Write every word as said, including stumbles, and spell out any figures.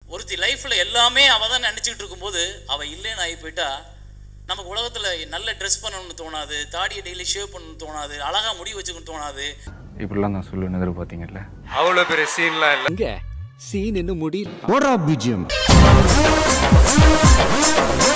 ஒருத்தி லைஃப்பில் எல்லாமே அவள் தான் நினச்சிக்கிட்டு இருக்கும்போது அவள் இல்லைன்னு ஆகி போயிட்டா நமக்கு உலகத்தில் நல்ல ட்ரெஸ் பண்ணணும்னு தோணாது, தாடியை டெய்லி ஷேவ் பண்ணணும்னு தோணாது, அழகாக முடி வச்சுக்கணும்னு தோணாது. இப்படிலாம் நான் சொல்லுவேன் எதிர்பார்த்தீங்கல்ல. அவ்வளோ பெரிய சீன்லாம் இல்லை. இங்கே சீன் இன்னும் முடியல. What up, B G M?